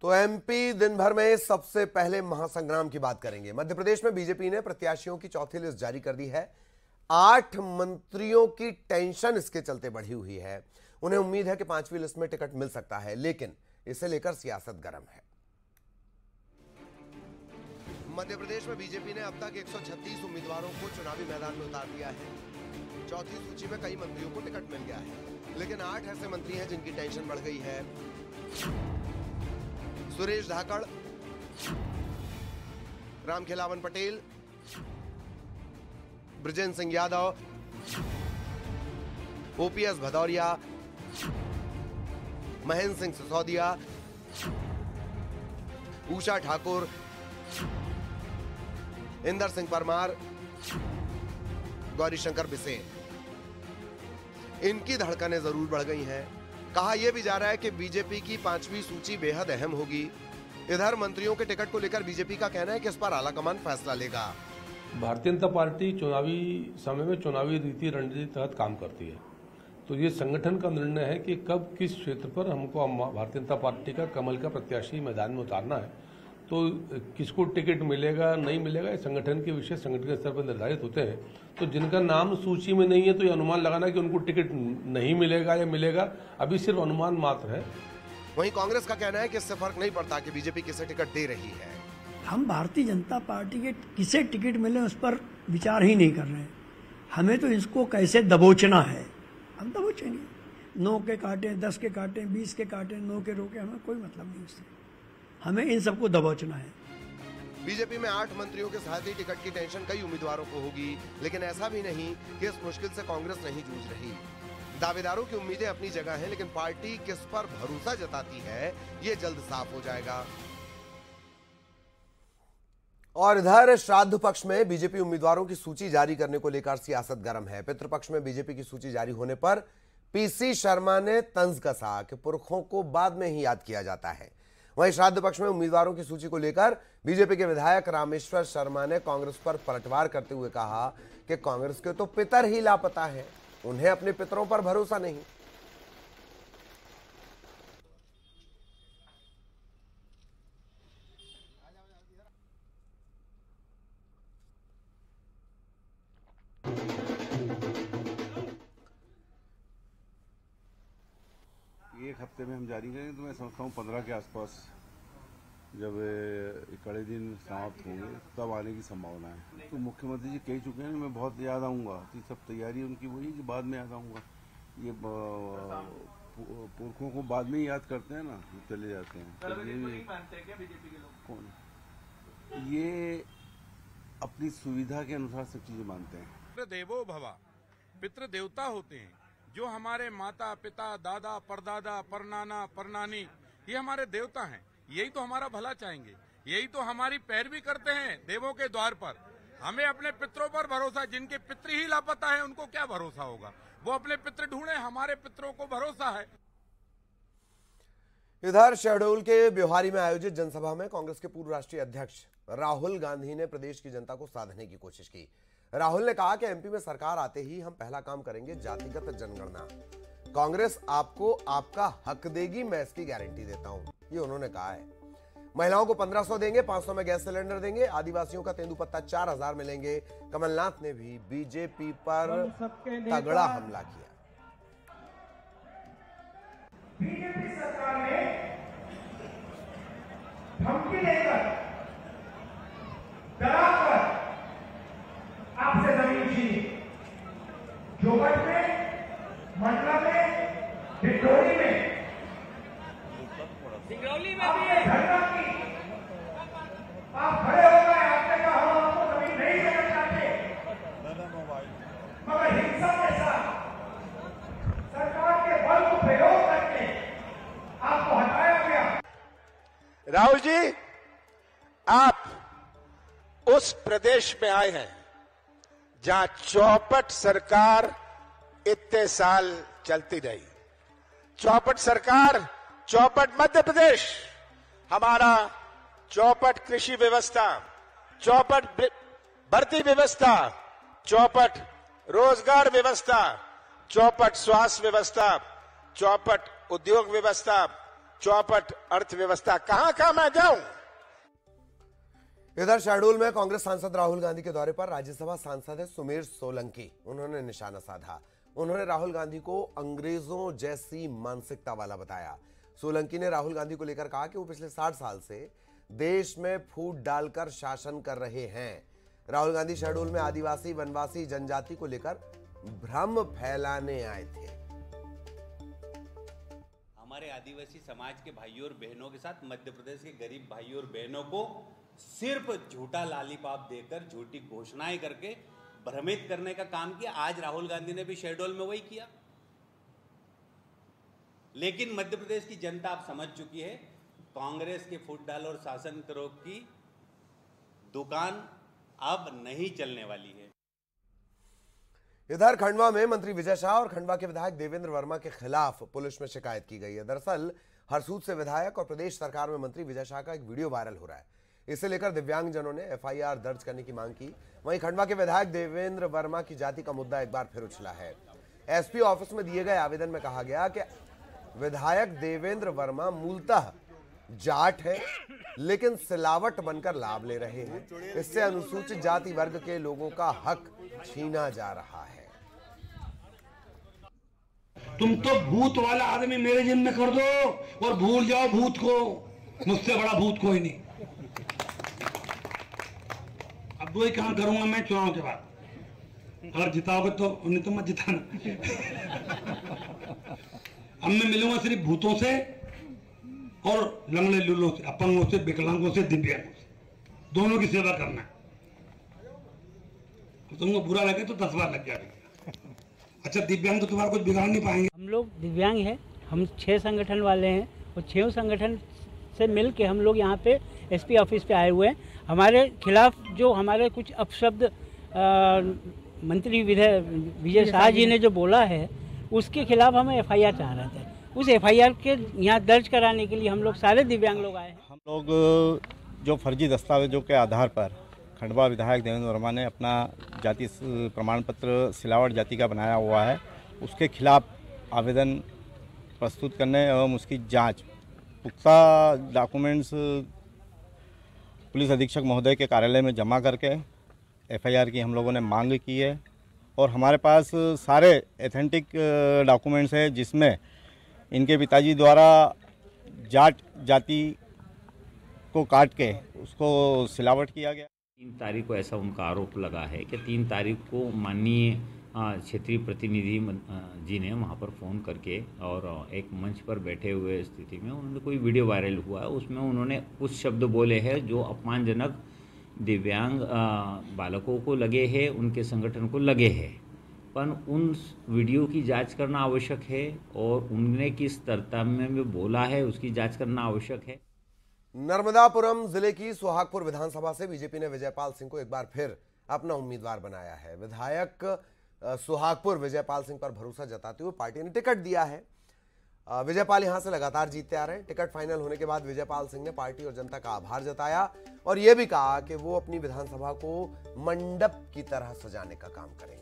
तो एमपी दिन भर में सबसे पहले महासंग्राम की बात करेंगे। मध्य प्रदेश में बीजेपी ने प्रत्याशियों की चौथी लिस्ट जारी कर दी है। 8 मंत्रियों की टेंशन इसके चलते बढ़ी हुई है। उन्हें उम्मीद है कि 5वीं लिस्ट में टिकट मिल सकता है, लेकिन इसे लेकर सियासत गर्म है। मध्य प्रदेश में बीजेपी ने अब तक 136 उम्मीदवारों को चुनावी मैदान में उतार दिया है। चौथी सूची में कई मंत्रियों को टिकट मिल गया है, लेकिन 8 ऐसे मंत्री हैं जिनकी टेंशन बढ़ गई है। सुरेश धाकड़, रामखेलावन पटेल, बृजेंद्र सिंह यादव, ओपीएस भदौरिया, महेंद्र सिंह सिसोदिया, उषा ठाकुर, इंदर सिंह परमार, गौरीशंकर बिसेन। इनकी धड़कनें जरूर बढ़ गई हैं। कहा यह भी जा रहा है कि बीजेपी की 5वीं सूची बेहद अहम होगी। इधर मंत्रियों के टिकट को लेकर बीजेपी का कहना है कि इस पर आलाकमान फैसला लेगा। भारतीय जनता पार्टी चुनावी समय में चुनावी रीति रणनीति तहत काम करती है, तो ये संगठन का निर्णय है कि कब किस क्षेत्र पर हमको भारतीय जनता पार्टी का कमल का प्रत्याशी मैदान में उतारना है। तो किसको टिकट मिलेगा नहीं मिलेगा, ये संगठन के विषय संगठन के स्तर पर निर्धारित होते हैं। तो जिनका नाम सूची में नहीं है तो ये अनुमान लगाना कि उनको टिकट नहीं मिलेगा या मिलेगा, अभी सिर्फ अनुमान मात्र है। वहीं कांग्रेस का कहना है कि इससे फर्क नहीं पड़ता कि बीजेपी किसे टिकट दे रही है। हम भारतीय जनता पार्टी के किसे टिकट मिले उस पर विचार ही नहीं कर रहे हैं। हमें तो इसको कैसे दबोचना है, हम दबोचेंगे। 9 के काटे, 10 के काटे, 20 के काटे, 9 के रोके, हमें कोई मतलब नहीं उससे। हमें इन सबको दबोचना है। बीजेपी में 8 मंत्रियों के साथ ही टिकट की टेंशन कई उम्मीदवारों को होगी, लेकिन ऐसा भी नहीं कि इस मुश्किल से कांग्रेस नहीं जूझ रही। दावेदारों की उम्मीदें अपनी जगह हैं, लेकिन पार्टी किस पर भरोसा जताती है ये जल्द साफ हो जाएगा। और इधर श्राद्ध पक्ष में बीजेपी उम्मीदवारों की सूची जारी करने को लेकर सियासत गर्म है। पितृपक्ष में बीजेपी की सूची जारी होने पर पीसी शर्मा ने तंज कसा कि पुरखों को बाद में ही याद किया जाता है। वहीं श्राद्ध पक्ष में उम्मीदवारों की सूची को लेकर बीजेपी के विधायक रामेश्वर शर्मा ने कांग्रेस पर पलटवार करते हुए कहा कि कांग्रेस के तो पितर ही लापता हैं, उन्हें अपने पितरों पर भरोसा नहीं। एक हफ्ते में हम जारी करेंगे, तो मैं समझता हूँ 15 के आसपास जब कड़े दिन समाप्त होंगे तब आने की संभावना है। तो मुख्यमंत्री जी कह चुके हैं मैं बहुत याद आऊँगा, तो सब तैयारी उनकी वही कि बाद में याद आऊँगा। ये पुरखों को बाद में ही याद करते हैं ना, चले जाते हैं। तो ये भी कौन, ये अपनी सुविधा के अनुसार सब चीजें मानते हैं। देवो भवा, पितृ देवता होते हैं जो हमारे माता पिता दादा परदादा परनाना परनानी ये हमारे देवता हैं। यही तो हमारा भला चाहेंगे, यही तो हमारी पैरवी करते हैं देवों के द्वार पर। हमें अपने पितरों पर भरोसा, जिनके पितृ ही लापता है उनको क्या भरोसा होगा, वो अपने पितृ ढूंढे, हमारे पितरों को भरोसा है। इधर शहडोल के ब्योहारी में आयोजित जनसभा में कांग्रेस के पूर्व राष्ट्रीय अध्यक्ष राहुल गांधी ने प्रदेश की जनता को साधने की कोशिश की। राहुल ने कहा कि एमपी में सरकार आते ही हम पहला काम करेंगे जातिगत जनगणना। कांग्रेस आपको आपका हक देगी, मैं इसकी गारंटी देता हूं, ये उन्होंने कहा है। महिलाओं को 1500 देंगे, 500 में गैस सिलेंडर देंगे, आदिवासियों का तेंदुपत्ता 4000 मिलेंगे। कमलनाथ ने भी बीजेपी पर तगड़ा हमला किया। बीजेपी सरकार ने धमकी देकर डराकर आपसे जमीन छीनी। जोगट में, मंडला में, डिंडोरी में, सिंगरौली में भी है धरना की। आप खड़े हो गए, आपने कहा हम आपको जमीन नहीं देना चाहते, मगर हिंसा के साथ सरकार के बल को प्रयोग करके आपको हटाया गया। राहुल जी, आप उस प्रदेश में आए हैं जहां चौपट सरकार इतने साल चलती रही। चौपट सरकार, चौपट मध्य प्रदेश, हमारा चौपट कृषि व्यवस्था, चौपट भर्ती व्यवस्था, चौपट रोजगार व्यवस्था, चौपट स्वास्थ्य व्यवस्था, चौपट उद्योग व्यवस्था, चौपट अर्थव्यवस्था, कहां मैं जाऊं। इधर शहडोल में कांग्रेस सांसद राहुल गांधी के दौरे पर राज्यसभा सांसद है सुमेर सोलंकी। उन्होंने निशाना साधा। उन्होंने राहुल गांधी को अंग्रेजों जैसी मानसिकता वाला बताया। सोलंकी ने राहुल गांधी को लेकर कहा कि वो पिछले 60 साल से देश में फूट डालकर शासन कर रहे हैं। राहुल गांधी शहडोल में आदिवासी वनवासी जनजाति को लेकर भ्रम फैलाने आए थे। हमारे आदिवासी समाज के भाइयों और बहनों के साथ मध्य प्रदेश के गरीब भाइयों और बहनों को सिर्फ झूठा लालीपाप देकर, झूठी घोषणाएं करके भ्रमित करने का काम किया। आज राहुल गांधी ने भी शहडोल में वही किया। लेकिन मध्य प्रदेश की जनता अब समझ चुकी है, कांग्रेस के फूट डाल और शासन करो की दुकान अब नहीं चलने वाली है। इधर खंडवा में मंत्री विजय शाह और खंडवा के विधायक देवेंद्र वर्मा के खिलाफ पुलिस में शिकायत की गई है। दरअसल हरसूद से विधायक और प्रदेश सरकार में मंत्री विजय शाह का एक वीडियो वायरल हो रहा है। इसे लेकर दिव्यांगजनों ने एफआईआर दर्ज करने की मांग की। वहीं खंडवा के विधायक देवेंद्र वर्मा की जाति का मुद्दा एक बार फिर उछला है। एसपी ऑफिस में दिए गए आवेदन में कहा गया कि विधायक देवेंद्र वर्मा मूलतः जाट है, लेकिन सिलावट बनकर लाभ ले रहे हैं। इससे अनुसूचित जाति वर्ग के लोगों का हक छीना जा रहा है। तुम तो भूत वाला आदमी मेरे जिम्मे कर दो और भूल जाओ भूत को। मुझसे बड़ा भूत कोई नहीं। अब वही काम करूंगा मैं चुनाव के बाद। अगर जिताओगे तो उन्हें तो मत जिताना। अब मैं मिलूंगा सिर्फ भूतों से और लंगड़े लुल्लों से, अपंगों से, विकलांगों से, दिव्यांगों से, दोनों की सेवा करना। तो तुमको बुरा लगे तो 10 बार लग जाएगा। अच्छा, दिव्यांग तो तुम्हारा कुछ बिगाड़ नहीं पाएंगे। हम लोग दिव्यांग हैं, हम 6 संगठन वाले हैं और 6 संगठन से मिल के हम लोग यहाँ पे एसपी ऑफिस पे आए हुए हैं। हमारे खिलाफ जो हमारे कुछ अपशब्द मंत्री विजय शाह जी ने जो बोला है, उसके खिलाफ हम एफआईआर चाह रहे थे। उस एफआईआर के यहाँ दर्ज कराने के लिए हम लोग सारे दिव्यांग लोग आए हैं। हम लोग जो फर्जी दस्तावेजों के आधार पर खंडवा विधायक देवेंद्र वर्मा ने अपना जाति प्रमाण पत्र सिलावट जाति का बनाया हुआ है, उसके खिलाफ आवेदन प्रस्तुत करने एवं उसकी जांच पुख्ता डॉक्यूमेंट्स पुलिस अधीक्षक महोदय के कार्यालय में जमा करके एफआईआर की हम लोगों ने मांग की है। और हमारे पास सारे एथेंटिक डॉक्यूमेंट्स हैं जिसमें इनके पिताजी द्वारा जाट जाति को काट के उसको सिलावट किया गया। 3 तारीख को ऐसा उनका आरोप लगा है कि 3 तारीख को माननीय क्षेत्रीय प्रतिनिधि जी ने वहाँ पर फ़ोन करके और एक मंच पर बैठे हुए स्थिति में उन्होंने कोई वीडियो वायरल हुआ है, उसमें उन्होंने कुछ शब्द बोले हैं जो अपमानजनक दिव्यांग बालकों को लगे हैं, उनके संगठन को लगे हैं। पर उन वीडियो की जांच करना आवश्यक है और उन्होंने किस तरतब में बोला है उसकी जांच करना आवश्यक है। नर्मदापुरम जिले की सुहागपुर विधानसभा से बीजेपी ने विजयपाल सिंह को एक बार फिर अपना उम्मीदवार बनाया है। विधायक सुहागपुर विजयपाल सिंह पर भरोसा जताते हुए पार्टी ने टिकट दिया है। विजयपाल यहां से लगातार जीतते आ रहे हैं। टिकट फाइनल होने के बाद विजयपाल सिंह ने पार्टी और जनता का आभार जताया और यह भी कहा कि वो अपनी विधानसभा को मंडप की तरह सजाने का काम करेंगे।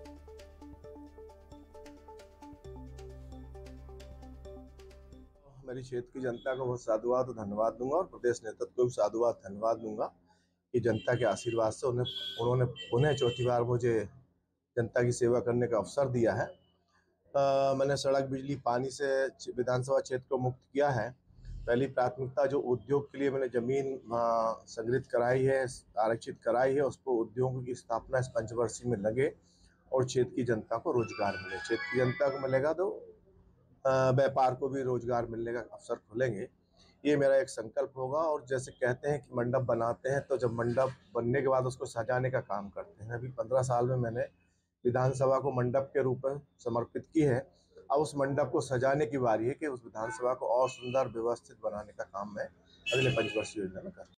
मेरी क्षेत्र की जनता को बहुत साधुवाद और धन्यवाद दूंगा और प्रदेश नेतृत्व को भी साधुवाद धन्यवाद दूंगा कि जनता के आशीर्वाद से उन्होंने पुनः चौथी बार मुझे जनता की सेवा करने का अवसर दिया है। मैंने सड़क, बिजली, पानी से विधानसभा क्षेत्र को मुक्त किया है। पहली प्राथमिकता जो उद्योग के लिए मैंने जमीन संग्रहित कराई है, आरक्षित कराई है, उसको उद्योगों की स्थापना इस पंचवर्षीय में लगे और क्षेत्र की जनता को रोजगार मिले। क्षेत्र की जनता को मिलेगा तो व्यापार को भी रोजगार मिलने का अवसर खुलेंगे। ये मेरा एक संकल्प होगा। और जैसे कहते हैं कि मंडप बनाते हैं तो जब मंडप बनने के बाद उसको सजाने का काम करते हैं। अभी 15 साल में मैंने विधानसभा को मंडप के रूप में समर्पित की है। अब उस मंडप को सजाने की बारी है कि उस विधानसभा को और सुंदर व्यवस्थित बनाने का काम मैं अगले पंचवर्षीय योजना में करूँ।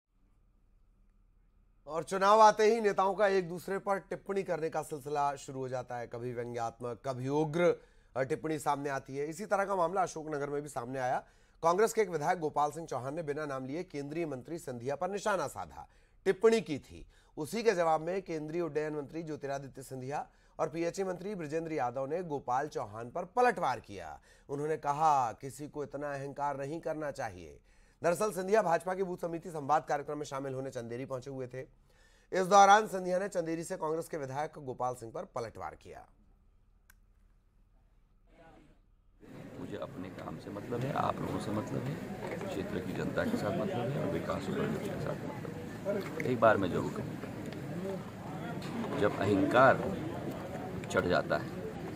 और चुनाव आते ही नेताओं का एक दूसरे पर टिप्पणी करने का सिलसिला शुरू हो जाता है। कभी व्यंग्यात्मक, कभी उग्र टिप्पणी सामने आती है। इसी तरह का मामला अशोकनगर में भी सामने आया। कांग्रेस के एक विधायक गोपाल सिंह चौहान ने बिना नाम लिए केंद्रीय मंत्री सिंधिया पर निशाना साधा, टिप्पणी की थी। उसी के जवाब में केंद्रीय उड्डयन मंत्री ज्योतिरादित्य सिंधिया और पीएचई मंत्री बृजेंद्र यादव ने गोपाल चौहान पर पलटवार किया। उन्होंने कहा, किसी को इतना अहंकार नहीं करना चाहिए। दरअसल सिंधिया भाजपा की बूथ समिति संवाद कार्यक्रम में शामिल होने चंदेरी पहुंचे हुए थे। इस दौरान सिंधिया ने चंदेरी से कांग्रेस के विधायक गोपाल सिंह पर पलटवार किया। मुझे अपने काम से मतलब है, आप लोगों से मतलब है, क्षेत्र की जनता के साथ मतलब है और विकास उपलब्धि के साथ मतलब है। एक बार मैं जरूर कहूँगा, जब अहंकार चढ़ जाता है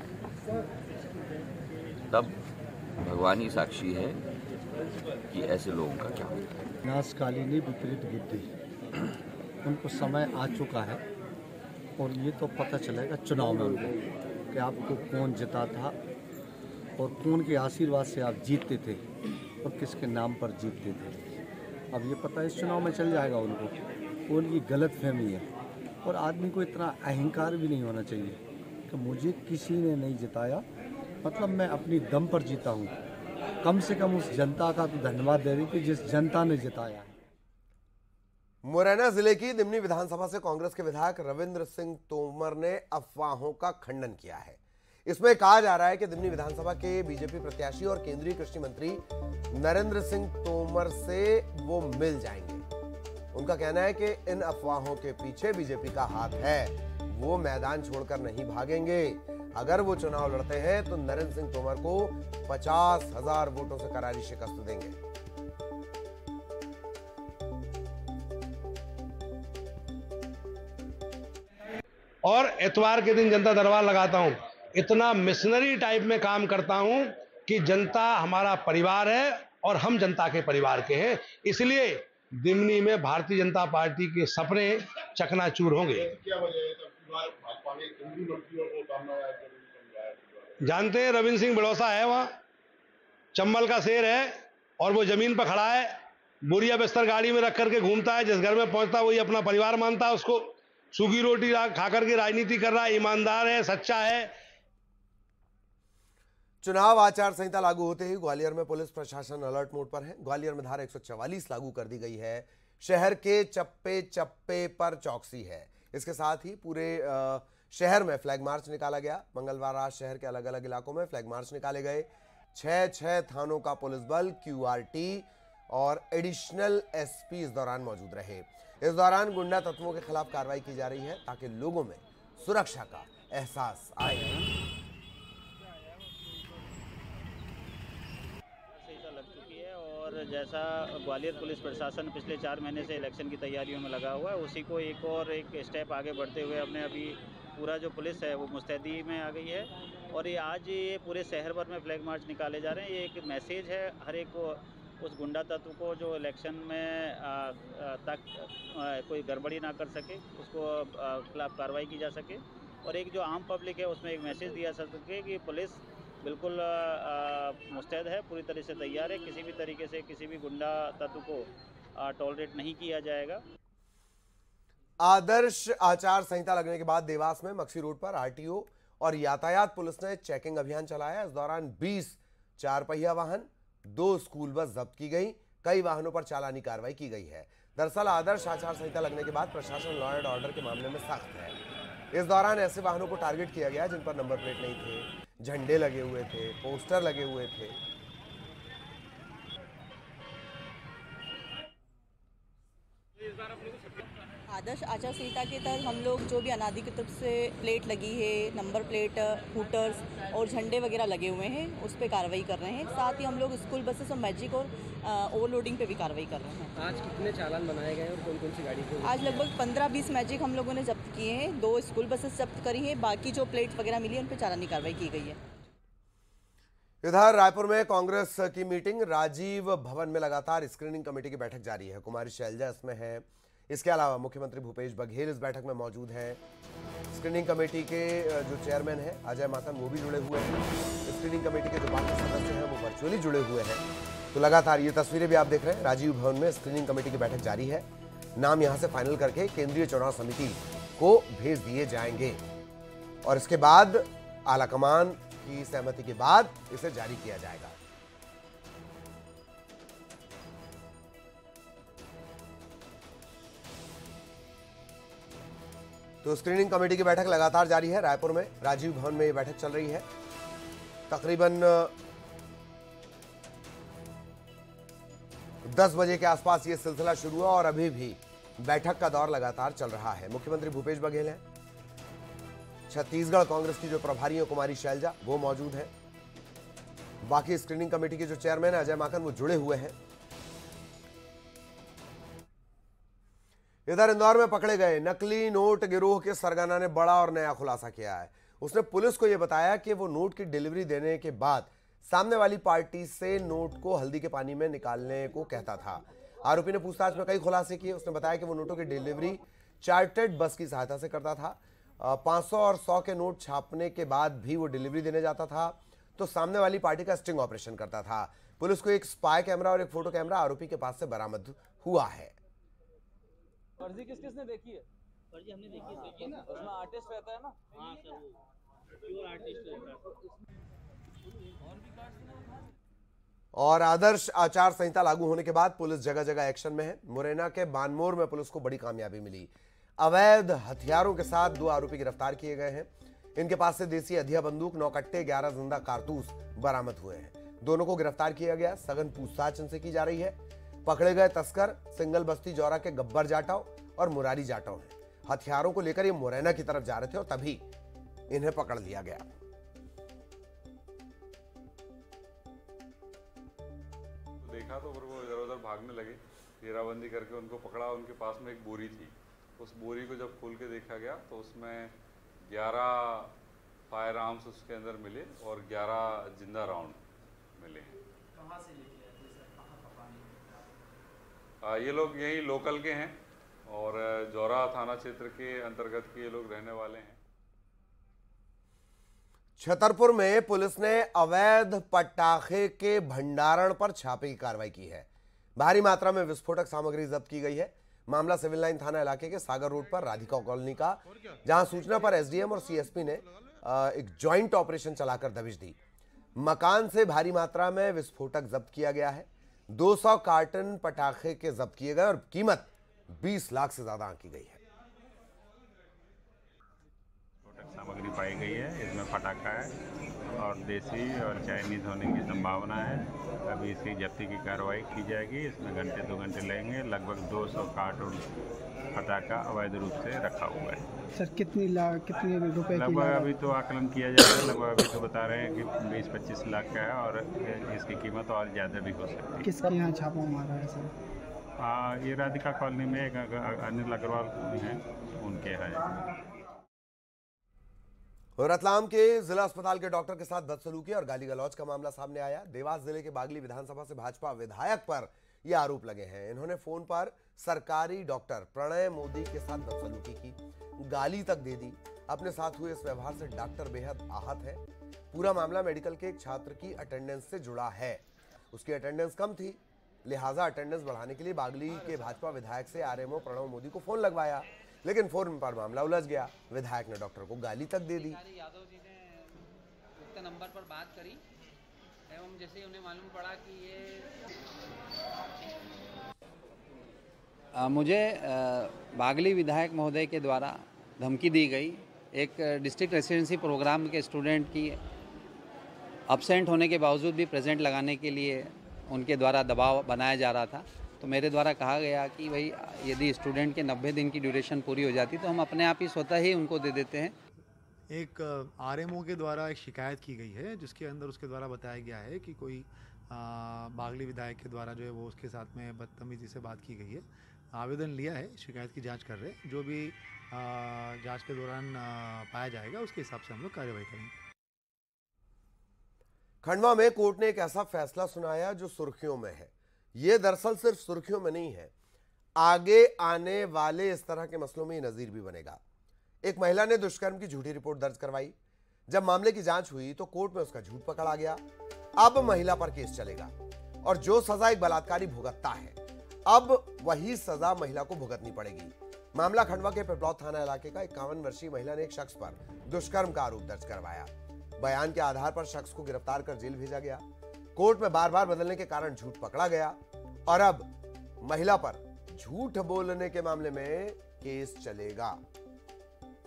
तब भगवान ही साक्षी है कि ऐसे लोगों का क्या होता है। विनाशकालिनी विपरीत बुद्धि, उनको समय आ चुका है और ये तो पता चलेगा चुनाव में उनको कि आपको कौन जिताता और कौन के आशीर्वाद से आप जीतते थे और किसके नाम पर जीतते थे। अब ये पता इस चुनाव में चल जाएगा उनको। उनकी गलत फहमी है और आदमी को इतना अहंकार भी नहीं होना चाहिए कि मुझे किसी ने नहीं जिताया, मतलब मैं अपनी दम पर जीता हूँ। कम से कम उस जनता का तो धन्यवाद दे रही कि जिस जनता ने जिताया है। मुरैना जिले की दिमनी विधानसभा से कांग्रेस के विधायक रविंद्र सिंह तोमर ने अफवाहों का खंडन किया है। इसमें कहा जा रहा है कि दिमनी विधानसभा के बीजेपी प्रत्याशी और केंद्रीय कृषि मंत्री नरेंद्र सिंह तोमर से वो मिल जाएंगे। उनका कहना है कि इन अफवाहों के पीछे बीजेपी का हाथ है, वो मैदान छोड़कर नहीं भागेंगे। अगर वो चुनाव लड़ते हैं तो नरेंद्र सिंह तोमर को 50,000 वोटों से करारी शिकस्त देंगे। और इतवार के दिन जनता दरबार लगाता हूं। इतना मिशनरी टाइप में काम करता हूं कि जनता हमारा परिवार है और हम जनता के परिवार के हैं। इसलिए दिमनी में भारतीय जनता पार्टी के सपने चकनाचूर होंगे। जानते हैं रविंद्र सिंह बड़ौसा है, वहाँ चंबल का शेर है और वो जमीन पर खड़ा है, बोरिया बिस्तर गाड़ी में रख करके घूमता है। जिस घर में पहुंचता है वही अपना परिवार मानता है उसको। सूखी रोटी खा करके राजनीति कर रहा है, ईमानदार है, सच्चा है। चुनाव आचार संहिता लागू होते ही ग्वालियर में पुलिस प्रशासन अलर्ट मोड पर है। ग्वालियर में धारा 144 लागू कर दी गई है। शहर के चप्पे चप्पे पर चौकसी है। इसके साथ ही पूरे शहर में फ्लैग मार्च निकाला गया। मंगलवार रात शहर के अलग अलग इलाकों में फ्लैग मार्च निकाले गए। 6 थानों का पुलिस बल, QRT और एडिशनल SP इस दौरान मौजूद रहे। इस दौरान गुंडा तत्वों के खिलाफ कार्रवाई की जा रही है ताकि लोगों में सुरक्षा का एहसास आए। और जैसा ग्वालियर पुलिस प्रशासन पिछले 4 महीने से इलेक्शन की तैयारियों में लगा हुआ है, उसी को एक स्टेप आगे बढ़ते हुए अपने अभी पूरा जो पुलिस है वो मुस्तैदी में आ गई है। और ये आज ये पूरे शहर भर में फ्लैग मार्च निकाले जा रहे हैं। ये एक मैसेज है हर एक को, उस गुंडा तत्व को जो इलेक्शन में तक कोई गड़बड़ी ना कर सके, उसको खिलाफ कार्रवाई की जा सके। और एक जो आम पब्लिक है उसमें एक मैसेज दिया जा सके कि पुलिस बिल्कुल मुस्तैद है, पूरी तरह से तैयार है। किसी भी तरीके से किसी भी गुंडा तत्व को टॉलरेट नहीं किया जाएगा। आदर्श आचार संहिता लगने के बाद देवास में मक्सी रोड पर RTO और यातायात पुलिस ने चेकिंग अभियान चलाया। इस दौरान 20 4 पहिया वाहन, 2 स्कूल बस जब्त की गई। कई वाहनों पर चालानी कार्रवाई की गई है। दरअसल आदर्श आचार संहिता लगने के बाद प्रशासन लॉ एंड ऑर्डर के मामले में सख्त है। इस दौरान ऐसे वाहनों को टारगेट किया गया जिन पर नंबर प्लेट नहीं थे, झंडे लगे हुए थे, पोस्टर लगे हुए थे। आदर्श आचार संहिता के तहत हम लोग जो भी अनाधिकृत रूप से प्लेट लगी है, नंबर प्लेट, हूटर्स और झंडे वगैरह लगे हुए हैं, उस पर कार्रवाई कर रहे हैं। साथ ही हम लोग स्कूल बसेस और मैजिक और ओवरलोडिंग पे भी कार्रवाई कर रहे हैं। आज कितने चालान बनाए गए और कौन कौन सी गाड़ी को? आज लगभग 15-20 मैजिक हम लोगों ने जब्त किए हैं, 2 स्कूल बसेस जब्त करी हैं। बाकी जो प्लेट्स वगैरह मिली है उन पर चालानी कार्रवाई की गई है। इधर रायपुर में कांग्रेस की मीटिंग, राजीव भवन में लगातार स्क्रीनिंग कमेटी की बैठक जारी है। कुमारी शैलजा इसमें है। इसके अलावा मुख्यमंत्री भूपेश बघेल इस बैठक में मौजूद हैं। स्क्रीनिंग कमेटी के जो चेयरमैन हैं अजय माकन, वो भी जुड़े हुए हैं। स्क्रीनिंग कमेटी के जो बाकी सदस्य हैं वो वर्चुअली जुड़े हुए हैं। तो लगातार ये तस्वीरें भी आप देख रहे हैं। राजीव भवन में स्क्रीनिंग कमेटी की बैठक जारी है। नाम यहां से फाइनल करके केंद्रीय चुनाव समिति को भेज दिए जाएंगे और इसके बाद आलाकमान की सहमति के बाद इसे जारी किया जाएगा। तो स्क्रीनिंग कमेटी की बैठक लगातार जारी है। रायपुर में राजीव भवन में ये बैठक चल रही है। तकरीबन 10 बजे के आसपास ये सिलसिला शुरू हुआ और अभी भी बैठक का दौर लगातार चल रहा है। मुख्यमंत्री भूपेश बघेल हैं, छत्तीसगढ़ कांग्रेस की जो प्रभारी है कुमारी शैलजा वो मौजूद है, बाकी स्क्रीनिंग कमेटी के जो चेयरमैन है अजय माकन वो जुड़े हुए हैं। इधर इंदौर में पकड़े गए नकली नोट गिरोह के सरगना ने बड़ा और नया खुलासा किया है। उसने पुलिस को यह बताया कि वो नोट की डिलीवरी देने के बाद सामने वाली पार्टी से नोट को हल्दी के पानी में निकालने को कहता था। आरोपी ने पूछताछ में कई खुलासे किए। उसने बताया कि वो नोटों की डिलीवरी चार्टर्ड बस की सहायता से करता था। 500 और 100 के नोट छापने के बाद भी वो डिलीवरी देने जाता था तो सामने वाली पार्टी का स्टिंग ऑपरेशन करता था। पुलिस को एक स्पाई कैमरा और एक फोटो कैमरा आरोपी के पास से बरामद हुआ है। फर्जी किसने देखी है? फर्जी हमने देखी है ना, उसमें आर्टिस्ट रहता है ना। हाँ सर, वो प्योर आर्टिस्ट रहता है। और आदर्श आचार संहिता लागू होने के बाद पुलिस जगह जगह एक्शन में है। मुरैना के बानमोर में पुलिस को बड़ी कामयाबी मिली। अवैध हथियारों के साथ 2 आरोपी गिरफ्तार किए गए हैं। इनके पास से देसी अधिया बंदूक, 9 कट्टे, 11 जिंदा कारतूस बरामद हुए हैं। दोनों को गिरफ्तार किया गया। सघन पूछताछ इनसे की जा रही है। पकड़े गए तस्कर सिंगल बस्ती जौरा के गब्बर जाटव और मुरारी जाटव हैं। हथियारों को लेकर ये मुरैना की तरफ जा रहे थे और तभी इन्हें पकड़ लिया गया। देखा तो फिर वो इधर उधर भागने लगे। घेराबंदी करके उनको पकड़ा। उनके पास में एक बोरी थी। उस बोरी को जब खोल के देखा गया तो उसमें 11 फायर आर्म्स उसके अंदर मिले और 11 जिंदा राउंड मिले। कहाँ से लेके आए थे सर? कहाँ ये लोग यही लोकल के हैं और जौरा थाना क्षेत्र के अंतर्गत के ये लोग रहने वाले हैं। छतरपुर में पुलिस ने अवैध पटाखे के भंडारण पर छापे की कार्रवाई की है। भारी मात्रा में विस्फोटक सामग्री जब्त की गई है। मामला सिविल लाइन थाना इलाके के सागर रोड पर राधिका कॉलोनी का, जहां सूचना पर एसडीएम और सीएसपी ने एक जॉइंट ऑपरेशन चलाकर दबिश दी। मकान से भारी मात्रा में विस्फोटक जब्त किया गया है। 200 कार्टन पटाखे के जब्त किए गए और कीमत 20 लाख से ज्यादा आंकी गई है। सामग्री पाई गई है। इसमें पटाखा है और देसी और चाइनीज होने की संभावना है। अभी इसकी जब्ती की कार्रवाई की जाएगी। इसमें घंटे 2 घंटे लगेंगे। लगभग 200 कार्टून पटाखा अवैध रूप से रखा हुआ है। सर कितने रुपए लगभग अभी तो आकलन किया जाएगा। लगभग अभी तो बता रहे हैं कि 20-25 लाख का है और इसकी कीमत और ज़्यादा भी हो सकती है। किसके यहाँ छापा मारा है सर? ये राधिका कॉलोनी में एक अनिल अग्रवाल हैं, उनके यहाँ। रतलाम के जिला अस्पताल के डॉक्टर के साथ बदसलूकी और गाली गलौज का मामला सामने आया। देवास जिले के बागली विधानसभा से भाजपा विधायक पर यह आरोप लगे हैं। इन्होंने फोन पर सरकारी डॉक्टर प्रणय मोदी के साथ बदसलूकी की, गाली तक दे दी। अपने साथ हुए इस व्यवहार से डॉक्टर बेहद आहत है। पूरा मामला मेडिकल के एक छात्र की अटेंडेंस से जुड़ा है। उसकी अटेंडेंस कम थी, लिहाजा अटेंडेंस बढ़ाने के लिए बागली के भाजपा विधायक से आरएमओ प्रणव मोदी को फोन लगवाया, लेकिन फोन पर मामला उलझ गया। विधायक ने डॉक्टर को गाली तक दे दी। यादव जी ने उक्त नंबर पर बात करी एवं जैसे उन्हें मालूम पड़ा कि ये मुझे बागली विधायक महोदय के द्वारा धमकी दी गई। एक डिस्ट्रिक्ट रेसिडेंसी प्रोग्राम के स्टूडेंट की अब्सेंट होने के बावजूद भी प्रेजेंट लगाने के लिए उनके द्वारा दबाव बनाया जा रहा था। तो मेरे द्वारा कहा गया कि भाई यदि स्टूडेंट के 90 दिन की ड्यूरेशन पूरी हो जाती तो हम अपने आप ही स्वतः ही उनको दे देते हैं। एक आरएमओ के द्वारा एक शिकायत की गई है जिसके अंदर उसके द्वारा बताया गया है कि कोई बागली विधायक के द्वारा जो है वो उसके साथ में बदतमीजी से बात की गई है। आवेदन लिया है, शिकायत की जांच कर रहे हैं। जो भी जांच के दौरान पाया जाएगा उसके हिसाब से हम लोग कार्रवाई करेंगे। खंडवा में कोर्ट ने एक ऐसा फैसला सुनाया जो सुर्खियों में है। ये दरअसल सिर्फ सुर्खियों में नहीं है, आगे आने वाले इस तरह के मसलों में नजीर भी बनेगा। एक महिला ने दुष्कर्म की झूठी रिपोर्ट दर्ज करवाई। जब मामले की जांच हुई तो कोर्ट में उसका झूठ पकड़ा गया। अब महिला पर केस चलेगा और जो सजा एक बलात्कारी भुगतता है, अब वही सजा महिला को भुगतनी पड़ेगी। मामला खंडवा के पिपलौद थाना इलाके का 51 वर्षीय महिला ने एक शख्स पर दुष्कर्म का आरोप दर्ज करवाया। बयान के आधार पर शख्स को गिरफ्तार कर जेल भेजा गया। कोर्ट में बार बार बदलने के कारण झूठ पकड़ा गया और अब महिला पर झूठ बोलने के मामले में केस चलेगा।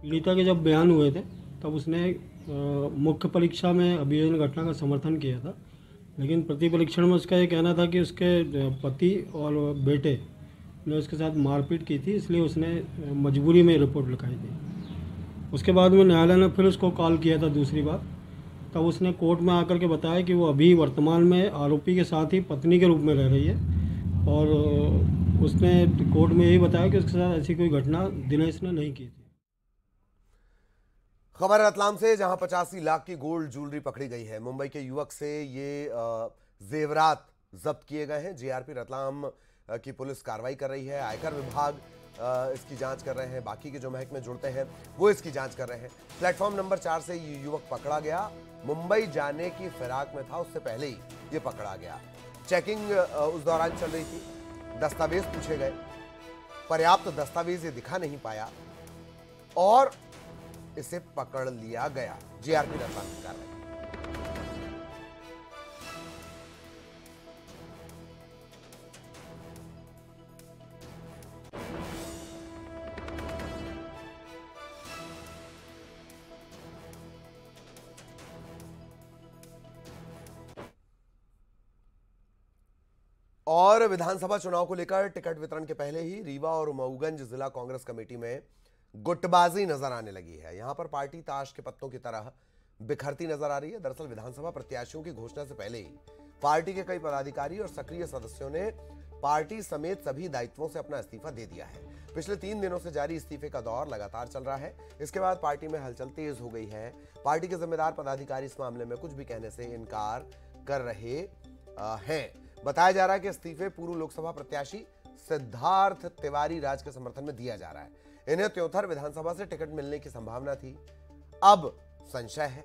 पीड़िता के जब बयान हुए थे तब उसने मुख्य परीक्षा में अभियोजन घटना का समर्थन किया था, लेकिन प्रति परीक्षण में उसका ये कहना था कि उसके पति और बेटे ने उसके साथ मारपीट की थी, इसलिए उसने मजबूरी में रिपोर्ट लिखाई थी। उसके बाद में न्यायालय ने फिर उसको कॉल किया था दूसरी बार, तब उसने कोर्ट में आकर के बताया कि वो अभी वर्तमान में आरोपी के साथ ही पत्नी के रूप में रह रही है, और उसने कोर्ट में यही बताया कि उसके साथ ऐसी कोई घटना दिनेश ने नहीं की थी। खबर रतलाम से, जहां 85 लाख की गोल्ड ज्वेलरी पकड़ी गई है। मुंबई के युवक से ये जेवरात जब्त किए गए हैं। जीआरपी रतलाम की पुलिस कार्रवाई कर रही है। आयकर विभाग इसकी जांच कर रहे हैं, बाकी के जो महकमे जुड़ते हैं वो इसकी जांच कर रहे हैं। प्लेटफॉर्म नंबर 4 से ये युवक पकड़ा गया। मुंबई जाने की फिराक में था, उससे पहले ही ये पकड़ा गया। चेकिंग उस दौरान चल रही थी, दस्तावेज पूछे गए, पर्याप्त दस्तावेज ये दिखा नहीं पाया और इसे पकड़ लिया गया। जीआरपी रतलाम की कार्रवाई। और विधानसभा चुनाव को लेकर टिकट वितरण के पहले ही रीवा और मऊगंज जिला कांग्रेस कमेटी में गुटबाजी नजर आने लगी है। यहां पर पार्टी ताश के पत्तों की तरह बिखरती नजर आ रही है। दरअसल विधानसभा प्रत्याशियों की घोषणा से पहले ही पार्टी के कई पदाधिकारी और सक्रिय सदस्यों ने पार्टी समेत सभी दायित्वों से अपना इस्तीफा दे दिया है। पिछले 3 दिनों से जारी इस्तीफे का दौर लगातार चल रहा है। इसके बाद पार्टी में हलचल तेज हो गई है। पार्टी के जिम्मेदार पदाधिकारी इस मामले में कुछ भी कहने से इनकार कर रहे हैं। बताया जा रहा है कि इस्तीफे पूर्व लोकसभा प्रत्याशी सिद्धार्थ तिवारी राज के समर्थन में दिया जा रहा है। इन्हें त्योथर विधानसभा से टिकट मिलने की संभावना थी, अब संशय है।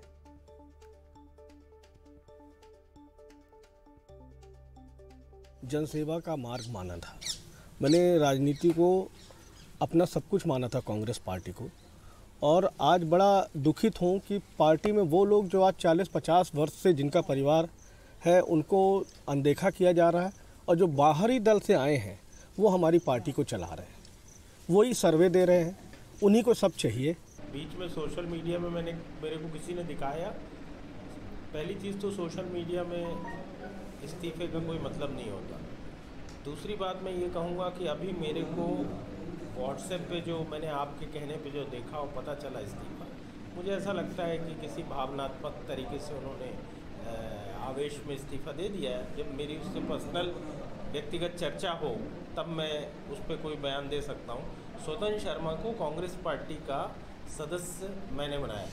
जनसेवा का मार्ग माना था, मैंने राजनीति को अपना सब कुछ माना था, कांग्रेस पार्टी को, और आज बड़ा दुखित हूँ कि पार्टी में वो लोग जो आज 40-50 वर्ष से जिनका परिवार है उनको अनदेखा किया जा रहा है, और जो बाहरी दल से आए हैं वो हमारी पार्टी को चला रहे हैं, वही सर्वे दे रहे हैं, उन्हीं को सब चाहिए। बीच में सोशल मीडिया में मेरे को किसी ने दिखाया, पहली चीज़ तो सोशल मीडिया में इस्तीफे का कोई मतलब नहीं होता। दूसरी बात मैं ये कहूँगा कि अभी मेरे को व्हाट्सएप पे जो मैंने आपके कहने पे जो देखा और पता चला इस्तीफा, मुझे ऐसा लगता है कि किसी भावनात्मक तरीके से उन्होंने आवेश में इस्तीफा दे दिया है। जब मेरी उससे पर्सनल व्यक्तिगत चर्चा हो तब मैं उस पर कोई बयान दे सकता हूँ। स्वतंत्र शर्मा को कांग्रेस पार्टी का सदस्य मैंने बनाया।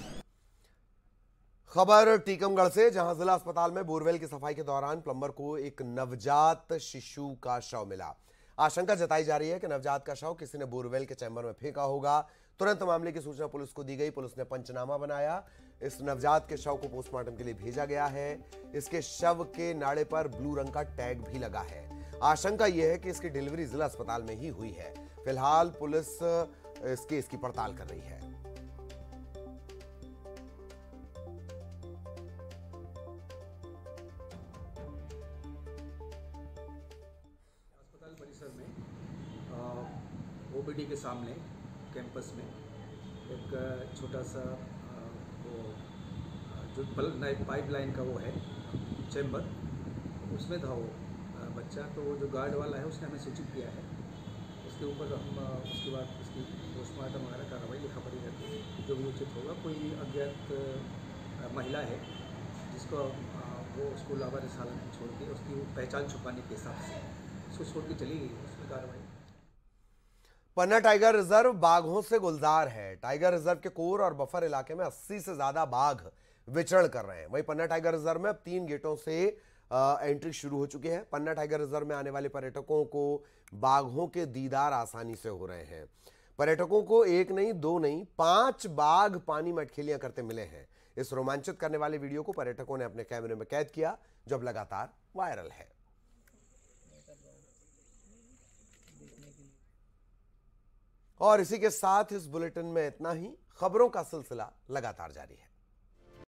खबर टीकमगढ़ से, जहां जिला अस्पताल में बोरवेल की सफाई के दौरान प्लम्बर को एक नवजात शिशु का शव मिला। आशंका जताई जा रही है कि नवजात का शव किसी ने बोरवेल के चैम्बर में फेंका होगा। तुरंत मामले की सूचना पुलिस को दी गई। पुलिस ने पंचनामा बनाया। इस नवजात के शव को पोस्टमार्टम के लिए भेजा गया है। इसके शव के नाड़े पर ब्लू रंग का टैग भी लगा है। आशंका यह है कि इसकी डिलीवरी जिला अस्पताल में ही हुई है। फिलहाल पुलिस इस केस की पड़ताल कर रही है। अस्पताल परिसर में ओपीडी के सामने कैंपस में एक छोटा सा वो जो पाइपलाइन का वो है चैम्बर, उसमें था वो बच्चा। तो वो जो गार्ड वाला है उसने हमें सूचित किया है, उसके ऊपर हम उसके बाद उसकी पोस्टमार्टम वगैरह कार्रवाई लिखापढ़ी करके जो भी उचित होगा। कोई अज्ञात महिला है जिसको वो उसको लावारिसाला में छोड़ के उसकी पहचान छुपाने के हिसाब से उसको छोड़ के चली गई, उसमें कार्रवाई। पन्ना टाइगर रिजर्व बाघों से गुलजार है। टाइगर रिजर्व के कोर और बफर इलाके में 80 से ज्यादा बाघ विचरण कर रहे हैं। वहीं पन्ना टाइगर रिजर्व में अब 3 गेटों से एंट्री शुरू हो चुकी है। पन्ना टाइगर रिजर्व में आने वाले पर्यटकों को बाघों के दीदार आसानी से हो रहे हैं। पर्यटकों को 1 नहीं 2 नहीं 5 बाघ पानी में अटखेलियां करते मिले हैं। इस रोमांचित करने वाले वीडियो को पर्यटकों ने अपने कैमरे में कैद किया, जो अब लगातार वायरल है। और इसी के साथ इस बुलेटिन में इतना ही। खबरों का सिलसिला लगातार जारी है।